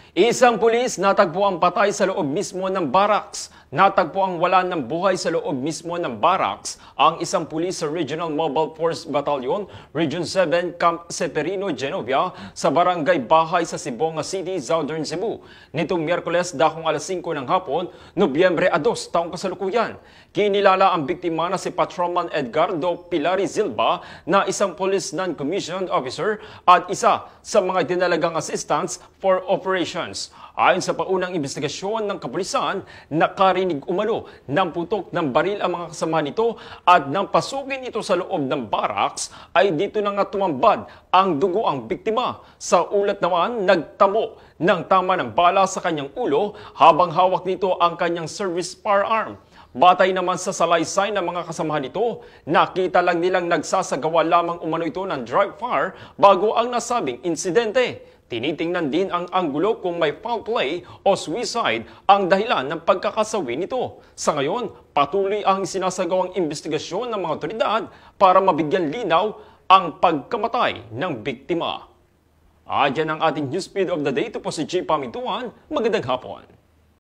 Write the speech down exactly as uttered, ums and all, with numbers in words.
Isang pulis natagpo ang patay sa loob mismo ng barracks. Natagpo ang wala ng buhay sa loob mismo ng barracks ang isang pulis sa Regional Mobile Force Battalion, Region seven, Camp Severino, Genovia, sa Barangay Bahay sa Sibonga City, Southern Cebu. Nitong Miyerkules, dakong alas singko ng hapon, Nobyembre dos, taong kasalukuyan. Kinilala ang biktima na si Patrolman Edgardo Pilari Zilba na isang police non-commissioned officer at isa sa mga dinalagang assistants for operations. Ayon sa paunang investigasyon ng kapulisan, nakarinig umano ng putok ng baril ang mga kasama nito at nang pasukin ito sa loob ng barracks ay dito na nga tumambad ang dugo ang biktima. Sa ulat naman, nagtamo ng tama ng bala sa kanyang ulo habang hawak nito ang kanyang service firearm. Batay naman sa salaysay ng mga kasamahan nito, nakita lang nilang nagsasagawa lamang umano ito ng dry fire bago ang nasabing insidente. Tinitingnan din ang anggulo kung may foul play o suicide ang dahilan ng pagkakasawi nito. Sa ngayon, patuloy ang sinasagawang investigasyon ng mga otoridad para mabigyan linaw ang pagkamatay ng biktima. Adyan ang ating news feed of the day. Ito po si J. Pamintuan. Magandang hapon.